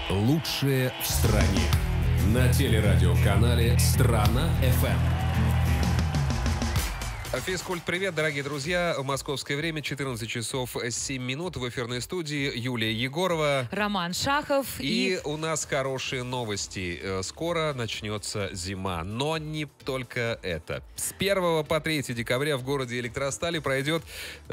Лучшие в стране. На телерадиоканале «Страна-ФМ». Физкульт-привет, дорогие друзья. Московское время, 14 часов 7 минут. В эфирной студии Юлия Егорова. Роман Шахов. И у нас хорошие новости. Скоро начнется зима. Но не только это. С 1 по 3 декабря в городе Электростали пройдет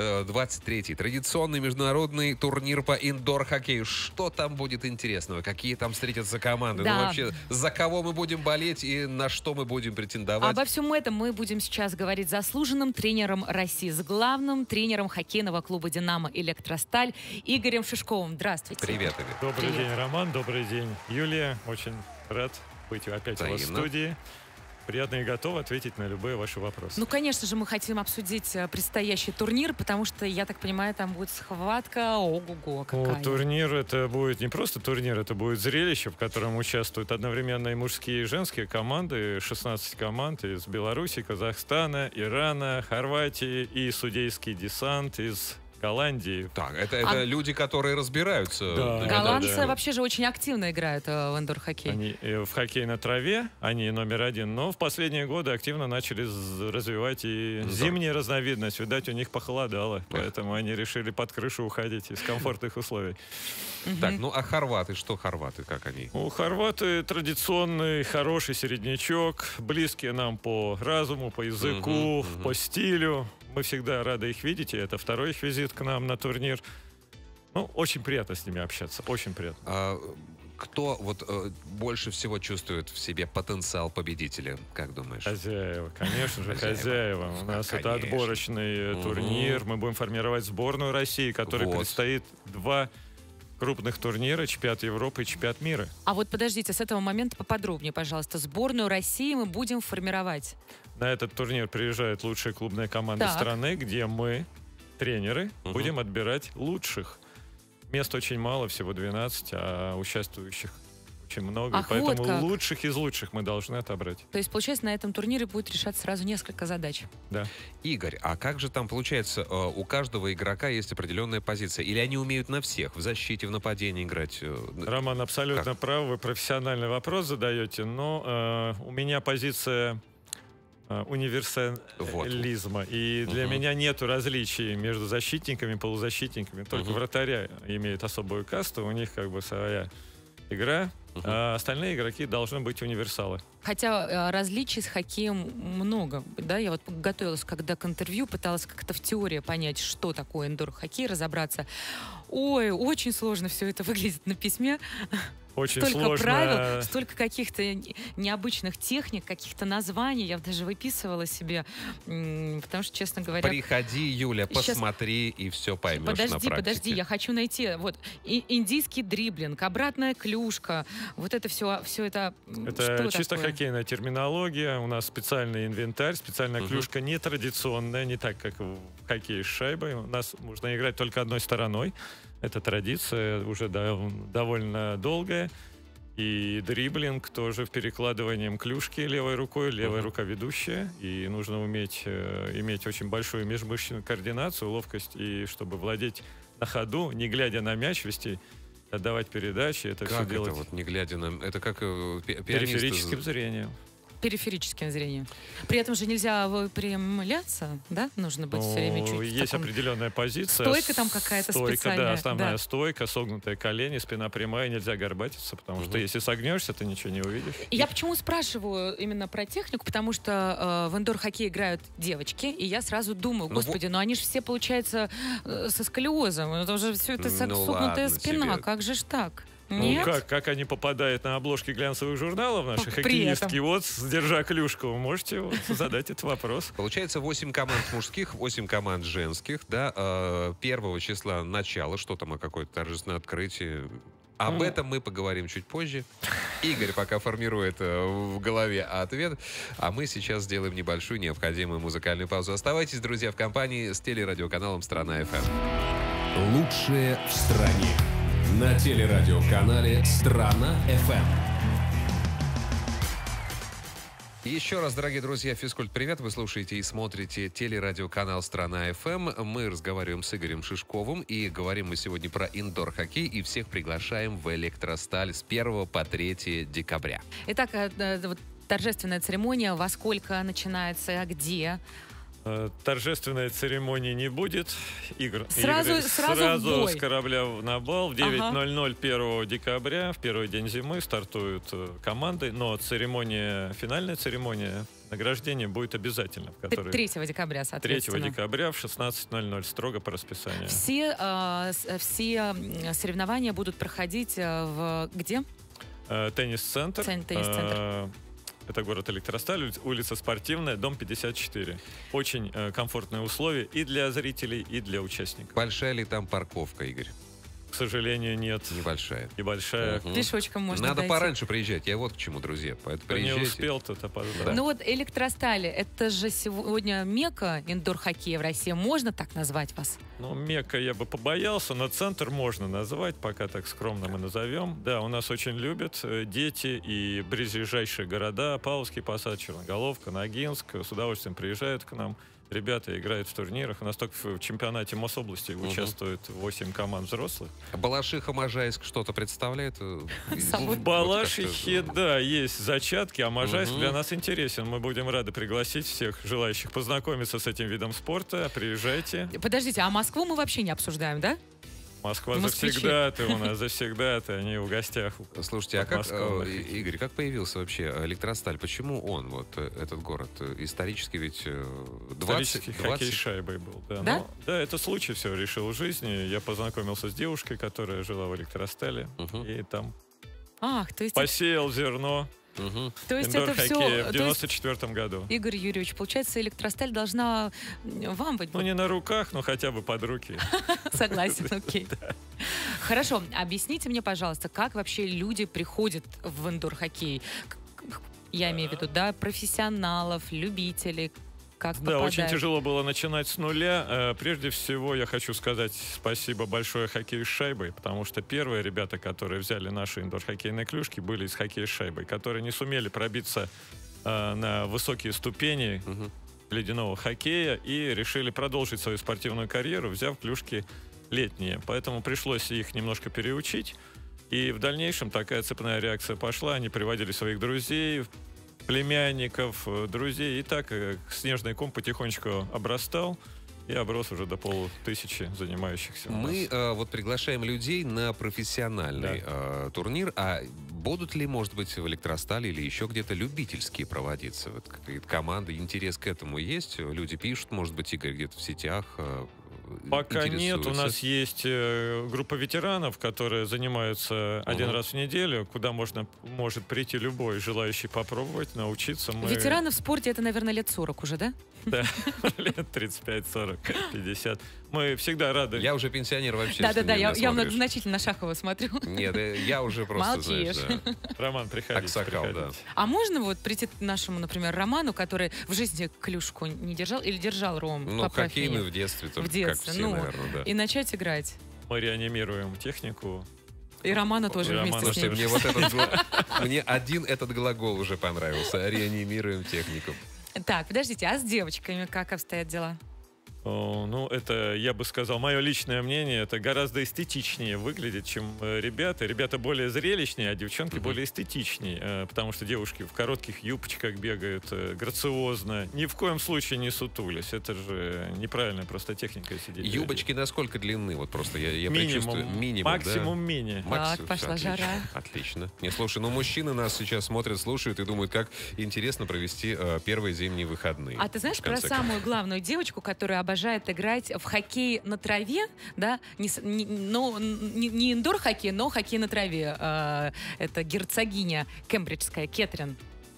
23-й традиционный международный турнир по индор-хоккею. Что там будет интересного? Какие там встретятся команды? Да. Ну, вообще, за кого мы будем болеть и на что мы будем претендовать? Обо всем этом мы будем сейчас говорить с заслуженным тренером России, с главным тренером хоккейного клуба «Динамо» «Электросталь» Игорем Шишковым. Здравствуйте. Привет, Игорь. Добрый день, Роман. Добрый день, Юлия. Очень рад быть опять у вас в студии. Приятно и готов ответить на любые ваши вопросы. Ну, конечно же, мы хотим обсудить предстоящий турнир, потому что, я так понимаю, там будет схватка. Ого-го, какая. Турнир — это будет не просто турнир, это будет зрелище, в котором участвуют одновременно и мужские, и женские команды. 16 команд из Беларуси, Казахстана, Ирана, Хорватии и судейский десант из Голландии. Так, это люди, которые разбираются. Да. Голландцы вообще же очень активно играют в индор-хоккей. Они в хоккей на траве, они номер один, но в последние годы активно начали развивать и зимнюю разновидность. Видать, у них похолодало, поэтому они решили под крышу уходить из комфортных условий. Так, ну а хорваты, что хорваты, как они? Хорваты традиционный, хороший середнячок, близкие нам по разуму, по языку, по стилю. Мы всегда рады их видеть, и это второй их визит к нам на турнир. Ну, очень приятно с ними общаться, очень приятно. Кто больше всего чувствует в себе потенциал победителя, как думаешь? Хозяева, конечно же, хозяева. У нас это отборочный турнир. Мы будем формировать сборную России, которой предстоит 2 крупных турнира, чемпионат Европы и чемпионат мира. А вот подождите, с этого момента поподробнее, пожалуйста. Сборную России мы будем формировать. На этот турнир приезжают лучшие клубные команды страны, где мы, тренеры, будем отбирать лучших. Мест очень мало, всего 12, а участвующих очень много. Поэтому лучших из лучших мы должны отобрать. То есть, получается, на этом турнире будет решаться сразу несколько задач. Да. Игорь, а как же там получается, у каждого игрока есть определенная позиция? Или они умеют на всех, в защите, в нападении играть? Роман абсолютно прав, вы профессиональный вопрос задаете, но у меня позиция универсализма. И для меня нету различий между защитниками и полузащитниками. Только вратаря имеет особую касту, у них как бы своя игра, а остальные игроки должны быть универсалы. Хотя различий с хоккеем много. Да? Я вот готовилась когда к интервью, пыталась как-то в теории понять, что такое индор-хоккей, разобраться. Ой, очень сложно все это выглядит на письме. Очень столько сложно. Правил, столько каких-то необычных техник, каких-то названий. Я даже выписывала себе, потому что, честно говоря... Приходи, Юля, посмотри, и все поймешь на практике. Подожди, я хочу найти. Вот, индийский дриблинг, обратная клюшка, вот это все это Это чисто такое? Хоккейная терминология. У нас специальный инвентарь, специальная клюшка нетрадиционная, не так, как в хоккее с шайбой. У нас можно играть только одной стороной. Это традиция уже довольно долгая. И дриблинг тоже в перекладыванием клюшки левой рукой, левая рука ведущая. И нужно уметь иметь очень большую межмышечную координацию, ловкость, и чтобы владеть на ходу, не глядя на мяч, вести, отдавать передачи. Это как все это делать вот, не глядя на... Это как периферическим зрением. Периферическим зрением. При этом же нельзя выпрямляться, да? Нужно быть все время чуть есть определенная позиция. Стойка там какая-то специальная. Да, основная стойка, согнутые колени, спина прямая, нельзя горбатиться, потому что если согнешься, ты ничего не увидишь. И я почему спрашиваю именно про технику, потому что в индор-хоккее играют девочки, и я сразу думаю, господи, ну они же все, получается, со сколиозом, это уже все это согнутая спина, как же ж так? Ну, как они попадают на обложки глянцевых журналов наших хоккеистки, вот, держа клюшку, вы можете задать этот вопрос. Получается 8 команд мужских, 8 команд женских, да, 1 числа начало, что там, какое-то торжественное открытие. Об этом мы поговорим чуть позже. Игорь пока формирует в голове ответ, а мы сейчас сделаем небольшую необходимую музыкальную паузу. Оставайтесь, друзья, в компании с телерадиоканалом «Страна-ФМ». Лучшие в стране. На телерадиоканале «Страна-ФМ». Еще раз, дорогие друзья, физкульт-привет. Вы слушаете и смотрите телерадиоканал «Страна-ФМ». Мы разговариваем с Игорем Шишковым. И говорим мы сегодня про индор-хоккей. И всех приглашаем в «Электросталь» с 1 по 3 декабря. Итак, вот торжественная церемония. Во сколько начинается, где? Торжественной церемонии не будет. Игорь Сразу с корабля на бал. В 9:00 1 декабря, в первый день зимы, стартуют команды. Но финальная церемония награждения будет обязательно. 3 декабря, соответственно. 3 декабря в 16:00, строго по расписанию. Все соревнования будут проходить где? Теннис-центр. Теннис-центр. Это город Электросталь, улица Спортивная, дом 54. Очень комфортные условия и для зрителей, и для участников. Большая ли там парковка, Игорь? К сожалению, нет. Небольшая. Пешочком можно Надо дойти. пораньше приезжать. Я вот к чему, друзья. Поэтому Кто не приезжайте. успел, тот опоздал. Да. Ну вот Электросталь, это же сегодня мекка индор-хоккея в России. Можно так назвать вас? Ну, мекка я бы побоялся, но центр можно назвать, пока так скромно мы назовем. Да, у нас очень любят дети и близлежащие города. Павловский посад, Черноголовка, Ногинск. С удовольствием приезжают к нам. Ребята играют в турнирах. У нас только в чемпионате Мособласти участвует 8 команд взрослых. Балашиха, Можайск что-то представляет? В Балашихе, да, есть зачатки, а Можайск для нас интересен. Мы будем рады пригласить всех желающих познакомиться с этим видом спорта. Приезжайте. Подождите, а Москву мы вообще не обсуждаем, да? Москва Москвичи. завсегда-то у нас, завсегда-то они в гостях. Слушайте, а как, Игорь, как появился вообще Электросталь? Почему он, вот этот город? Исторически ведь 20... хоккей с шайбой был. Да, Да? но, да, это случай все решил в жизни. Я познакомился с девушкой, которая жила в Электростале. И там Ах, то есть... посеял зерно То есть это все... индор-хоккея в 94 году. Игорь Юрьевич, получается, Электросталь должна вам быть... Ну, не на руках, но хотя бы под руки. Согласен, окей. Хорошо, объясните мне, пожалуйста, как вообще люди приходят в индор-хоккей? Я имею в виду, да, профессионалов, любителей, как Да, попадают? очень тяжело было начинать с нуля. Прежде всего, я хочу сказать спасибо большое хоккею с шайбой, потому что первые ребята, которые взяли наши индор-хоккейные клюшки, были из хоккея с шайбой, которые не сумели пробиться на высокие ступени ледяного хоккея и решили продолжить свою спортивную карьеру, взяв клюшки летние. Поэтому пришлось их немножко переучить. И в дальнейшем такая цепная реакция пошла. Они приводили своих друзей, племянников, друзей. И так снежный ком потихонечку обрастал и оброс уже до 500 занимающихся. Мы вот приглашаем людей на профессиональный турнир. А будут ли, может быть, в Электростале или еще где-то любительские проводиться? Вот какие-то команды, интерес к этому есть? Люди пишут, может быть, Игорь, где-то в сетях Пока нет, у нас есть группа ветеранов, которые занимаются один раз в неделю, куда может прийти любой желающий попробовать, научиться. Ветераны в спорте, это, наверное, лет 40 уже, да? Да, лет 35, 40, 50. Мы всегда рады. Я уже пенсионер вообще. Да-да-да, я многозначительно на Шахова смотрю. Нет, я уже просто, молчишь. знаешь, да. Роман, приходите. Аксакал, да. А можно вот прийти к нашему, например, Роману, который в жизни клюшку не держал или держал, Ром? Ну, хоккейный в детстве, только, как все, наверное, да. И начать играть. Мы реанимируем технику. И Романа тоже Романа, вместе с ним. Мне один этот глагол уже понравился. Реанимируем технику. Так, подождите, а с девочками как обстоят дела? Ну, это, я бы сказал, мое личное мнение, это гораздо эстетичнее выглядит, чем ребята. Ребята более зрелищнее, а девчонки более эстичнее, потому что девушки в коротких юбочках бегают грациозно, ни в коем случае не сутулись. Это же неправильная просто техника сидеть. Юбочки насколько длинны? Вот просто я минимум, предчувствую. Минимум, максимум мини. Так, пошла жара. Отлично. Не, слушай, ну мужчины нас сейчас смотрят, слушают и думают, как интересно провести первые зимние выходные. А ты знаешь про самую главную девочку, которая обожает играть в хоккей на траве, да, не индор-хоккей, но хоккей на траве. Это герцогиня кембриджская, Кэтрин.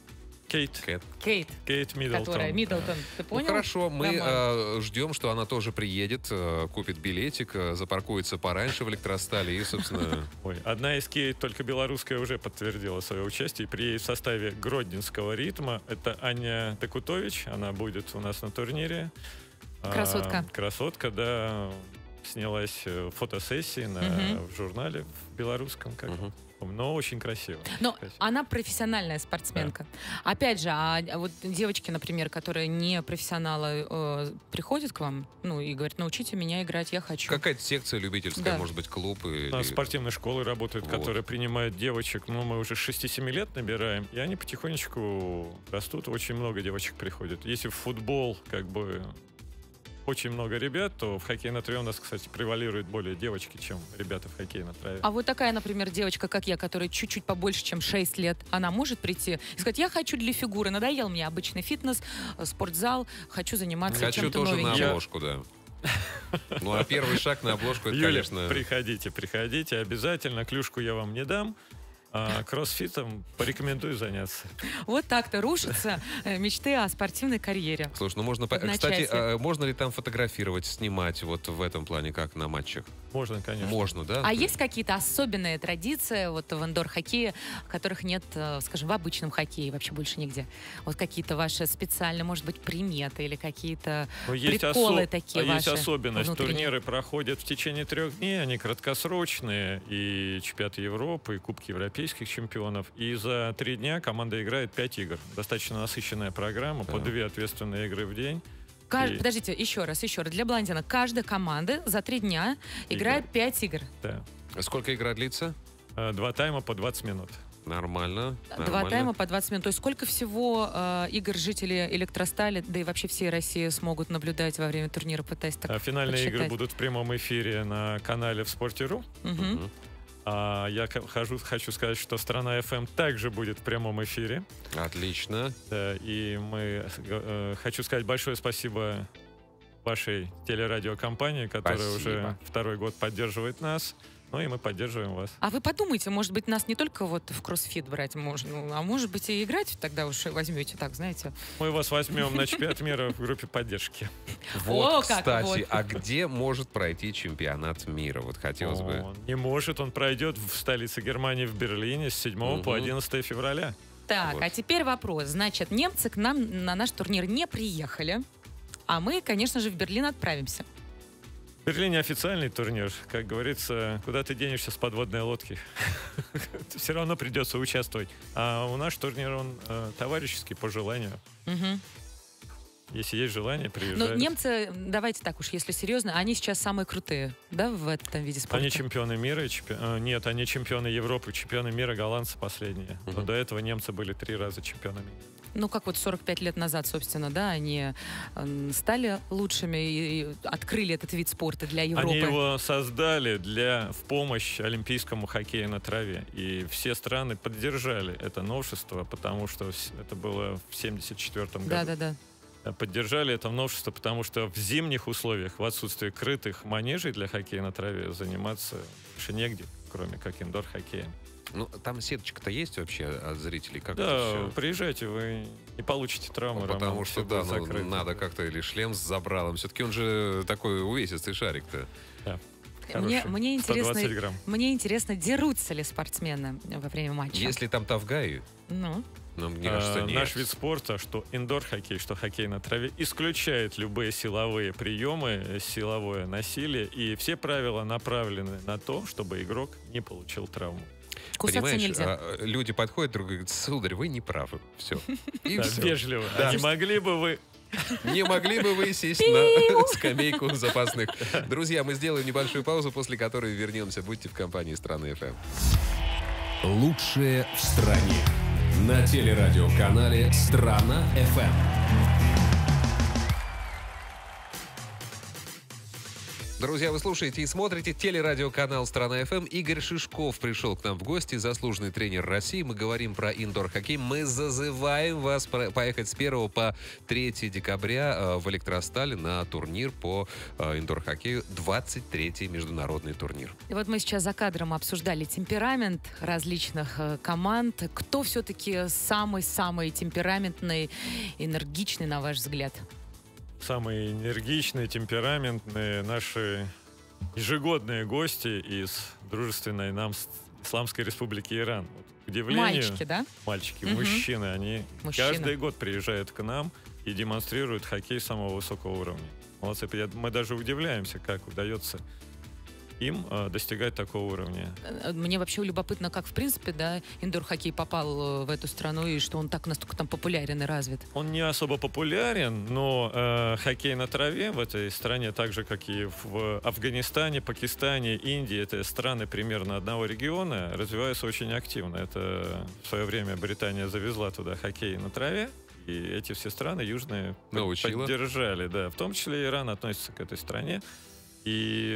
Кейт Миддлтон. Которая Миддлтон. Ты понял? Ну хорошо, мы ждем, что она тоже приедет, купит билетик, запаркуется пораньше в Электростале и, собственно... Ой, одна из Кейт, только белорусская, уже подтвердила свое участие. Приедет в составе Гродненского ритма. Это Аня Декутович. Она будет у нас на турнире. Красотка. Красотка, да. снялась фотосессия в журнале в белорусском, но очень красиво. Но она профессиональная спортсменка. Да. Опять же, вот девочки, например, которые не профессионалы, приходят к вам, и говорят: научите меня играть, я хочу. Какая-то секция любительская, может быть, клуб? Или... Спортивные школы работают, которые принимают девочек. Мы уже 6-7 лет набираем, и они потихонечку растут. Очень много девочек приходит. Если в футбол, очень много ребят, то в хоккей на траве у нас, кстати, превалирует более девочки, чем ребята в хоккее на траве. А вот такая, например, девочка, как я, которая чуть-чуть побольше, чем 6 лет, она может прийти и сказать: я хочу для фигуры, надоел мне обычный фитнес, спортзал, хочу заниматься чем-то новеньким. Хочу тоже на обложку, да. А первый шаг на обложку, это, Юля, конечно... приходите, обязательно. Клюшку я вам не дам. А кроссфитом порекомендую заняться. Вот так-то рушатся мечты о спортивной карьере. Слушай, можно... Кстати, можно ли там фотографировать, снимать вот в этом плане, как на матчах? Можно, конечно. Можно, да? А есть какие-то особенные традиции в индор-хоккее, которых нет, скажем, в обычном хоккее, вообще больше нигде? Вот какие-то ваши специальные, может быть, приметы или какие-то приколы такие ваши? Есть особенность. Внутренние. Турниры проходят в течение 3 дней, они краткосрочные, и чемпионаты Европы, и Кубки Европейских чемпионов. И за 3 дня команда играет 5 игр. Достаточно насыщенная программа, по 2 ответственные игры в день. Подождите, еще раз. Для блондина. Каждая команда за 3 дня играет 5 игр. Да. Сколько игра длится? 2 тайма по 20 минут. Нормально. 2 тайма по 20 минут. То есть сколько всего игр жители Электростали, да и вообще всей России смогут наблюдать во время турнира? Пытаясь так финальные подсчитать. игры будут в прямом эфире на канале в Спорте.ру. Я хочу сказать, что «Страна FM» также будет в прямом эфире. Отлично. Да, и хочу сказать большое спасибо вашей телерадиокомпании, которая уже 2-й год поддерживает нас. И мы поддерживаем вас. А вы подумайте, может быть, нас не только в кроссфит брать можно, а может быть и играть тогда уж возьмете, так, знаете. Мы вас возьмем на чемпионат мира в группе поддержки. Кстати, а где может пройти чемпионат мира? Вот хотелось бы. Не может, он пройдет в столице Германии, в Берлине, с 7 по 11 февраля. Так, а теперь вопрос. Значит, немцы к нам на наш турнир не приехали, а мы, конечно же, в Берлин отправимся. В Берлине официальный турнир. Как говорится, куда ты денешься с подводной лодки? Все равно придется участвовать. А у нас турнир, он товарищеский, по желанию. Если есть желание, приезжают. Но немцы, давайте так уж, если серьезно, они сейчас самые крутые, да, в этом виде спорта? Они чемпионы мира. Нет, они чемпионы Европы, чемпионы мира, голландцы последние. Но до этого немцы были 3 раза чемпионами. 45 лет назад, собственно, да, они стали лучшими и открыли этот вид спорта для Европы. Они его создали в помощь олимпийскому хоккею на траве. И все страны поддержали это новшество, потому что это было в 1974 году. Да. Поддержали это новшество, потому что в зимних условиях, в отсутствии крытых манежей для хоккея на траве, заниматься больше негде, кроме как индор-хоккеем. Там сеточка-то есть вообще от зрителей? Да, приезжайте, вы не получите травмы. Потому что, надо как-то, или шлем с забралом. Все-таки он же такой увесистый шарик-то. Да. Мне интересно, дерутся ли спортсмены во время матча? Если там тавгаи... Мне кажется, нет. Наш вид спорта, что индор-хоккей, что хоккей на траве, исключает любые силовые приемы, силовое насилие, и все правила направлены на то, чтобы игрок не получил травму. Кусаться нельзя. Люди подходят друг и говорят: сударь, вы не правы. Все. Вежливо. Не могли бы вы сесть на скамейку запасных? Друзья, мы сделаем небольшую паузу, после которой вернемся. Будьте в компании «Страны FM». Лучшее в стране. На телерадиоканале «Страна FM». Друзья, вы слушаете и смотрите телерадиоканал «Страна ФМ». Игорь Шишков пришел к нам в гости, заслуженный тренер России. Мы говорим про индор-хоккей. Мы зазываем вас поехать с 1 по 3 декабря в Электростале на турнир по индор-хоккею, 23-й международный турнир. И вот мы сейчас за кадром обсуждали темперамент различных команд. Кто все-таки самый-самый темпераментный, энергичный, на ваш взгляд? Самые энергичные, темпераментные наши ежегодные гости из дружественной нам Исламской Республики Иран. К удивлению, мальчики, да? Мальчики, мужчины, они каждый год приезжают к нам и демонстрируют хоккей самого высокого уровня. молодцы. Мы даже удивляемся, как удается им достигать такого уровня. Мне вообще любопытно, как, в принципе, да, индор-хоккей попал в эту страну, и что он так настолько там популярен и развит. Он не особо популярен, но хоккей на траве в этой стране, так же, как и в Афганистане, Пакистане, Индии, это страны примерно одного региона, развиваются очень активно. Это в свое время Британия завезла туда хоккей на траве, и эти все страны южные поддержали. Да. В том числе Иран относится к этой стране. И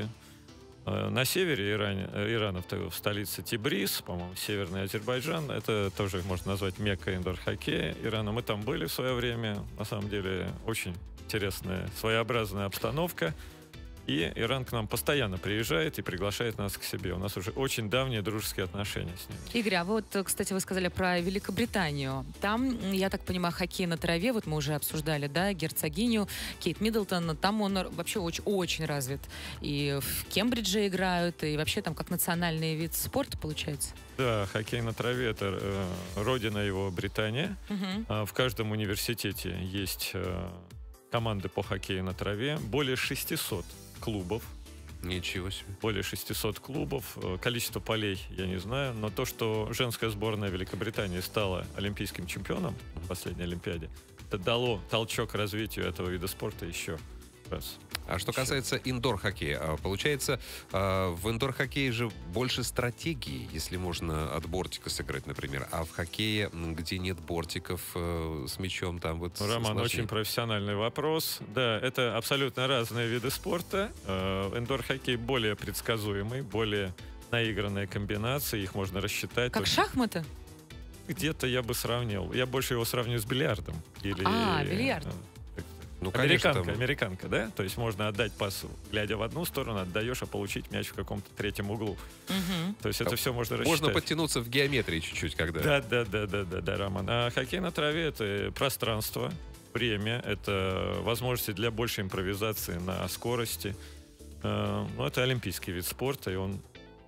на севере Ирана, в столице Тибриз, по-моему, Северный Азербайджан, это тоже можно назвать меккой индор-хоккея Ирана. Мы там были в свое время. На самом деле очень интересная, своеобразная обстановка. И Иран к нам постоянно приезжает и приглашает нас к себе. У нас уже очень давние дружеские отношения с ним. Игорь, а вот, кстати, вы сказали про Великобританию. Там, я так понимаю, хоккей на траве, вот мы уже обсуждали, да, герцогиню Кейт Миддлтон, там он вообще очень развит. И в Кембридже играют, и вообще там как национальный вид спорта получается. Да, хоккей на траве — это родина его Британия. В каждом университете есть команды по хоккею на траве. Более 600 клубов. Ничего себе. Более 600 клубов. Количество полей я не знаю, но то, что женская сборная Великобритании стала олимпийским чемпионом в последней Олимпиаде, это дало толчок развитию этого вида спорта еще раз. А что касается индор-хоккея, получается, в индор-хоккее же больше стратегии, если можно от бортика сыграть, например. А в хоккее, где нет бортиков с мячом, там вот... Роман, очень профессиональный вопрос. Да, это абсолютно разные виды спорта. Индор-хоккей более предсказуемый, более наигранные комбинации, их можно рассчитать. Как шахматы? Где-то я бы сравнил. Я больше его сравню с бильярдом. Бильярд. Ну, конечно, американка, да? То есть можно отдать пас, глядя в одну сторону, отдаешь, а получить мяч в каком-то третьем углу. То есть это все можно рассчитать. Можно подтянуться в геометрии чуть-чуть, когда... Да, Роман. А хоккей на траве — это пространство, время, это возможности для большей импровизации на скорости. Ну, это олимпийский вид спорта, и он...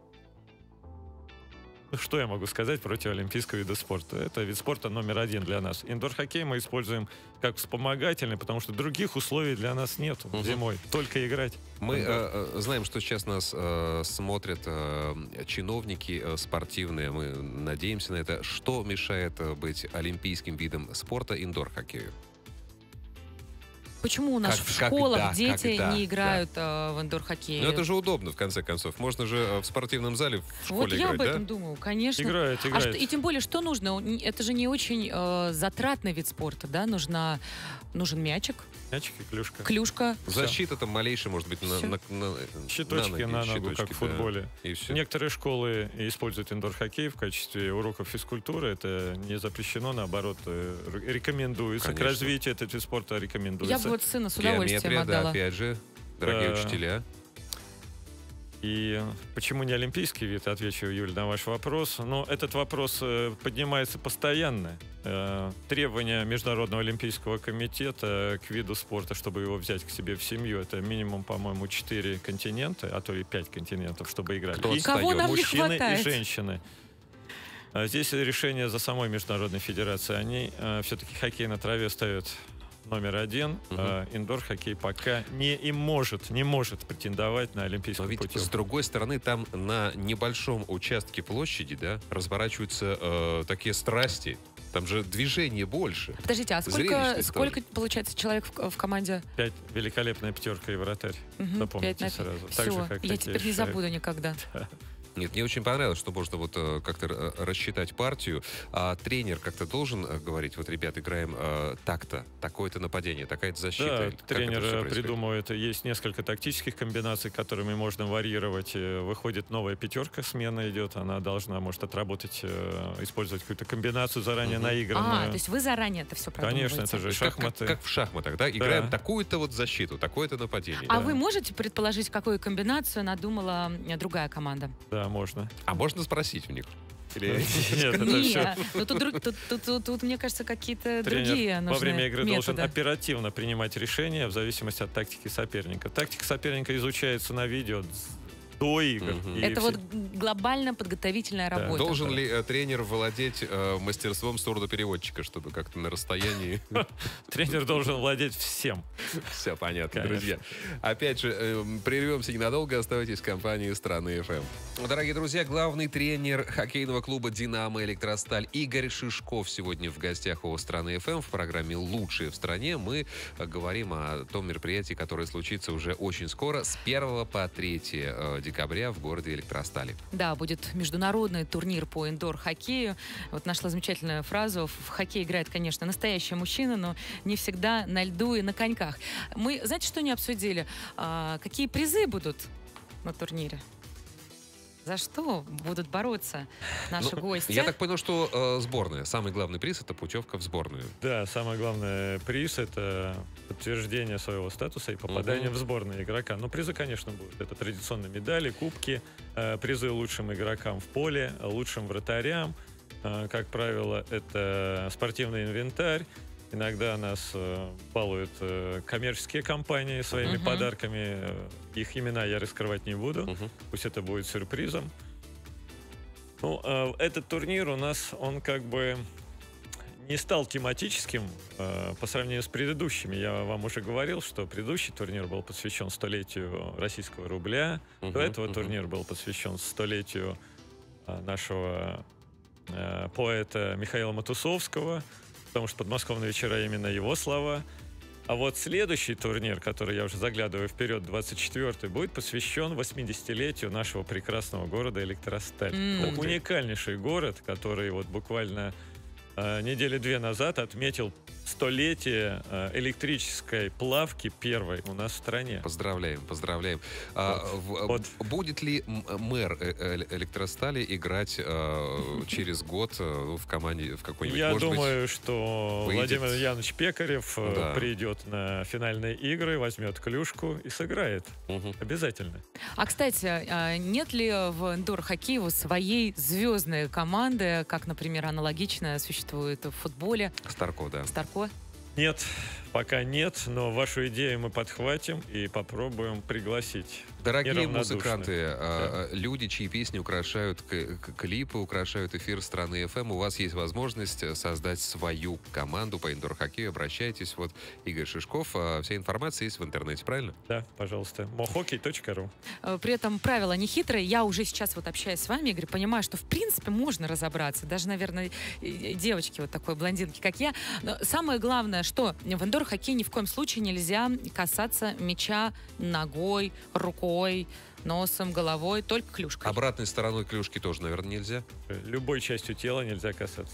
Что я могу сказать против олимпийского вида спорта? Это вид спорта номер один для нас. Индор-хоккей мы используем как вспомогательный, потому что других условий для нас нет зимой. Только играть. Мы знаем, что сейчас нас смотрят чиновники спортивные. Мы надеемся на это. Что мешает быть олимпийским видом спорта индор-хоккею? Почему у нас в школах дети не играют в индор-хоккей? Ну, это же удобно, в конце концов. Можно же в спортивном зале в школе играть, Вот я об этом думаю, конечно. Играет. И тем более, что нужно? Это же не очень затратный вид спорта, да? Нужен мячик. Мячик и клюшка. Клюшка. Защита там малейшая, может быть, щиточки на ногу, как в футболе. И все. Некоторые школы используют индор-хоккей в качестве уроков физкультуры. Это не запрещено, наоборот, рекомендуется. Конечно. К развитию этого вида спорта рекомендуется. Я бы вот сына с удовольствием отдала. Да, опять же, дорогие учителя. И почему не олимпийский вид, отвечу, Юль, на ваш вопрос. Но этот вопрос поднимается постоянно. Требования Международного олимпийского комитета к виду спорта, чтобы его взять к себе в семью, это минимум, по-моему, 4 континента, а то и 5 континентов, чтобы играть. И кого нам не мужчины хватает? И женщины. Здесь решение за самой Международной Федерацией. Они все-таки хоккей на траве ставят номер один. Индор-хоккей пока не может претендовать на олимпийский путевку. Но ведь с другой стороны, там на небольшом участке площади, да, разворачиваются такие страсти. Там же движение больше. Подождите, а сколько получается человек в команде? 5. Великолепная пятерка и вратарь. Запомните сразу. Все, так же, как я теперь не забуду никогда. Нет, мне очень понравилось, что можно вот как-то рассчитать партию. А тренер как-то должен говорить: вот, ребят, играем так-то, такое-то нападение, такая-то защита. Да, тренер придумывает. Есть несколько тактических комбинаций, которыми можно варьировать. Выходит новая пятерка, смена идет, она может отработать, использовать какую-то комбинацию заранее наигранную. То есть вы заранее это все продумываете? Конечно, это же шахматы. Как в шахматах, да? Играем такую-то вот защиту, такое-то нападение. А вы можете предположить, какую комбинацию надумала другая команда? Да, можно. А можно спросить у них? Нет, это все. Тут, мне кажется, какие-то другие нужны во время игры методы. должен оперативно принимать решения в зависимости от тактики соперника. Тактика соперника изучается на видео до игр. Это вот глобально подготовительная работа. Должен ли тренер владеть мастерством сурдопереводчика, чтобы как-то на расстоянии... Тренер должен владеть всем. Все понятно, друзья. Опять же, прервемся ненадолго, оставайтесь в компании Страны ФМ. Дорогие друзья, главный тренер хоккейного клуба «Динамо Электросталь» Игорь Шишков сегодня в гостях у Страны ФМ в программе «Лучшие в стране». Мы говорим о том мероприятии, которое случится уже очень скоро, с 1 по 3 декабря в городе Электростале. Да, будет международный турнир по индор-хоккею. Вот нашла замечательную фразу. В хоккей играет, конечно, настоящий мужчина, но не всегда на льду и на коньках. Мы, знаете, что не обсудили? Какие призы будут на турнире? За что будут бороться наши гости? Я так понял, что сборная. Самый главный приз — это путевка в сборную. Да, самый главный приз — это подтверждение своего статуса и попадание в сборную игрока. Но призы, конечно, будут. Это традиционные медали, кубки, призы лучшим игрокам в поле, лучшим вратарям. Как правило, это спортивный инвентарь. Иногда нас балуют коммерческие компании своими подарками. Их имена я раскрывать не буду. Пусть это будет сюрпризом. Ну, этот турнир у нас, он как бы не стал тематическим по сравнению с предыдущими. Я вам уже говорил, что предыдущий турнир был посвящен столетию российского рубля. До этого турнир был посвящен столетию нашего поэта Михаила Матусовского, потому что подмосковные вечера — именно его слова. А вот следующий турнир, который я уже заглядываю вперед, 24-й, будет посвящен 80-летию нашего прекрасного города Электросталь. Уникальнейший город, который вот буквально недели 2 назад отметил столетие электрической плавки первой у нас в стране. Поздравляем, поздравляем. Будет ли мэр Электростали играть через год в команде в какой-нибудь? Я думаю, что Владимир Янович Пекарев придет на финальные игры, возьмет клюшку и сыграет. Обязательно. А, кстати, нет ли в индор-хоккее своей звездной команды, как, например, аналогичная существует в футболе? Старко, да. Старко? Нет, пока нет, но вашу идею мы подхватим и попробуем пригласить. Дорогие музыканты, люди, чьи песни украшают клипы, украшают эфир Страны ФМ, у вас есть возможность создать свою команду по индор-хоккею. Обращайтесь. Вот Игорь Шишков. Вся информация есть в интернете, правильно? Да, пожалуйста. mohockey.ru. При этом правила не хитрые. Я уже сейчас вот общаюсь с вами, Игорь, понимаю, что в принципе можно разобраться. Даже, наверное, девочки вот такой блондинки, как я. Но самое главное, что в индор-хоккее ни в коем случае нельзя касаться мяча ногой, рукой, носом, головой, только клюшкой. Обратной стороной клюшки тоже, наверное, нельзя? Любой частью тела нельзя касаться.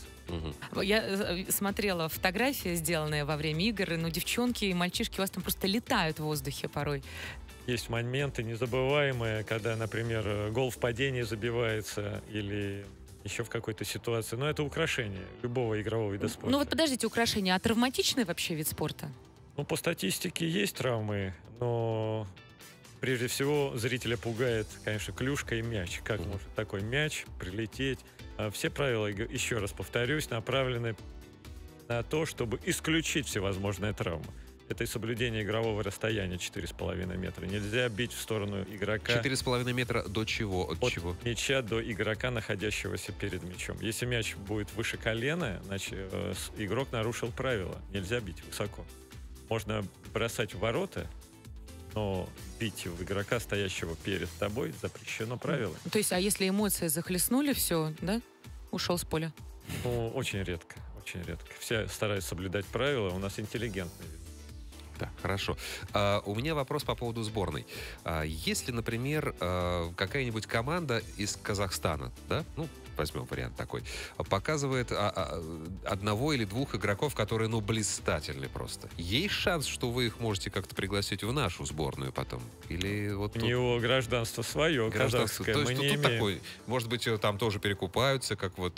Я смотрела фотографии, сделанные во время игр, но девчонки и мальчишки у вас там просто летают в воздухе порой. Есть моменты незабываемые, когда, например, гол в падении забивается или еще в какой-то ситуации. Но это украшение любого игрового вида спорта. Ну вот подождите, украшение, а травматичный вообще вид спорта? Ну, по статистике есть травмы, но прежде всего зрителя пугает, конечно, клюшка и мяч. Как может такой мяч прилететь? Все правила, еще раз повторюсь, направлены на то, чтобы исключить всевозможные травмы. Это и соблюдение игрового расстояния 4,5 метра. Нельзя бить в сторону игрока. 4,5 метра до чего? От чего? Мяча до игрока, находящегося перед мячом. Если мяч будет выше колена, значит, игрок нарушил правила. Нельзя бить высоко. Можно бросать в ворота, но бить в игрока, стоящего перед тобой, запрещено правилами. То есть, а если эмоции захлестнули, все, да? Ушел с поля? Ну, очень редко, очень редко. Все стараются соблюдать правила, у нас интеллигентные. Так, хорошо. У меня вопрос по поводу сборной. Если, например, какая-нибудь команда из Казахстана, да, ну, возьмем вариант такой, показывает одного или двух игроков, которые, ну, блистательны просто. Есть шанс, что вы их можете как-то пригласить в нашу сборную потом? Или вот у него гражданство свое, казахское, мы не имеем. Такой, может быть, там тоже перекупаются, как вот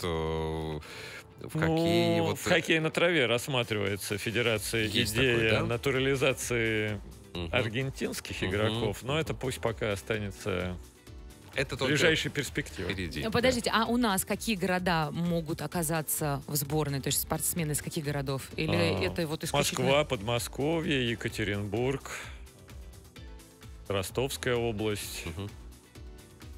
в хоккее. Вот... В хоккее на траве рассматривается Федерация идея такой, да? Натурализации аргентинских игроков, но это пусть пока останется... Это в ближайшей перспективе. Впереди. Подождите, а у нас какие города могут оказаться в сборной? То есть спортсмены из каких городов? Или это вот исключительно... Москва, Подмосковье, Екатеринбург, Ростовская область.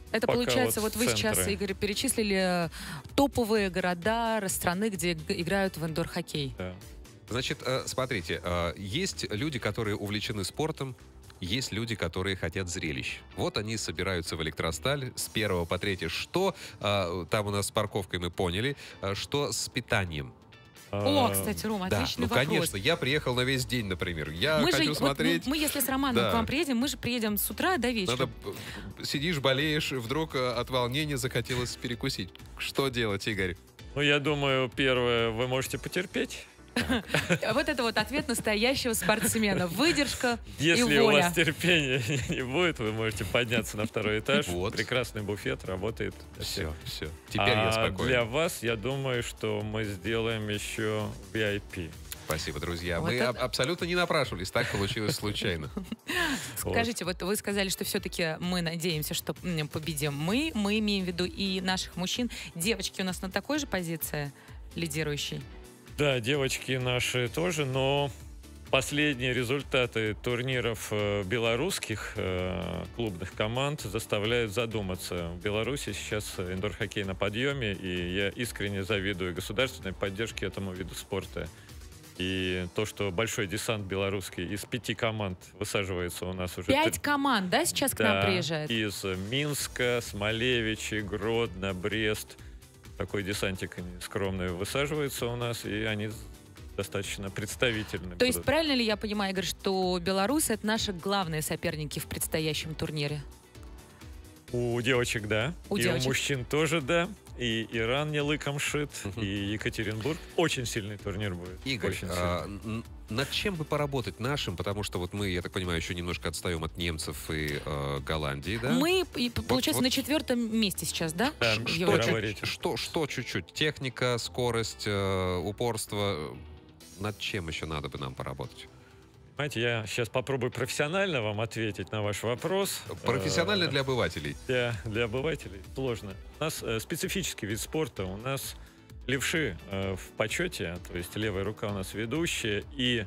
Это пока получается, вот вы сейчас, центры. Игорь, перечислили топовые города страны, где играют в индор-хоккей. Да. Значит, смотрите, есть люди, которые увлечены спортом, есть люди, которые хотят зрелищ. Вот они собираются в Электросталь с 1 по 3. Что там у нас с парковкой мы поняли, что с питанием? О, кстати, Ром, Да, отличный ну вопрос. конечно, я приехал на весь день, например. Я Мы хочу же, смотреть. мы, если с Романом Да. к вам приедем, мы же приедем с утра до вечера. Надо, сидишь, болеешь, вдруг от волнения захотелось перекусить. Что делать, Игорь? Ну, я думаю, первое, вы можете потерпеть. Вот это вот ответ настоящего спортсмена. Выдержка и Если у воля. вас терпения не будет, вы можете подняться на второй этаж. Вот. Прекрасный буфет работает. для всех. Все. Теперь я спокоен. Для вас, я думаю, что мы сделаем еще VIP. Спасибо, друзья. Вот Мы это- абсолютно не напрашивались, так получилось случайно. Скажите, вот вы сказали, что все-таки мы надеемся, что победим мы. Мы имеем в виду и наших мужчин. Девочки у нас на такой же позиции лидирующей? Да, девочки наши тоже, но последние результаты турниров белорусских клубных команд заставляют задуматься. В Беларуси сейчас индор-хоккей на подъеме, и я искренне завидую государственной поддержке этому виду спорта. И то, что большой десант белорусский из 5 команд высаживается у нас уже... 5 команд, да, сейчас к нам Да, приезжает? из Минска, Смолевичи, Гродно, Брест. Такой десантик скромный высаживается у нас, и они достаточно представительны. То есть будут. правильно ли я понимаю, Игорь, что Беларусь — это наши главные соперники в предстоящем турнире? У девочек, да. У и девочек. у мужчин тоже, да. И Иран не лыком шит, Мгм. и Екатеринбург. Очень сильный турнир будет. Игорь, Очень сильный. над чем бы поработать нашим, потому что вот мы, я так понимаю, еще немножко отстаем от немцев и Голландии, да? Мы, получается, вот. на 4-м месте сейчас, да? Да, в что Европе? говорить? Что чуть-чуть? Техника, скорость, упорство. Над чем еще надо бы нам поработать? Понимаете, я сейчас попробую профессионально вам ответить на ваш вопрос. Профессионально для обывателей. Для обывателей сложно. У нас специфический вид спорта. У нас левши в почете, то есть левая рука у нас ведущая, и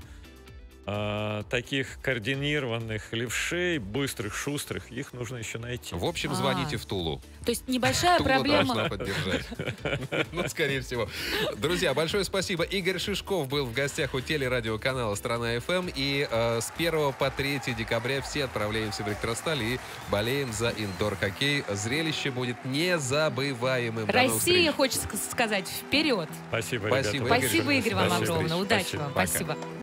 таких координированных левшей, быстрых, шустрых, их нужно еще найти. В общем, звоните в Тулу. То есть небольшая Тула проблема. должна поддержать. Ну, скорее всего. Друзья, большое спасибо. Игорь Шишков был в гостях у телерадиоканала «Страна ФМ». И с 1 по 3 декабря все отправляемся в Электросталь и болеем за индор-хоккей. Зрелище будет незабываемым. До новых Россия, встреч. хочется сказать, вперед. Спасибо, Спасибо, ребята. Спасибо, Игорь, вам Спасибо. огромное. Удачи Спасибо. вам. Пока. Спасибо.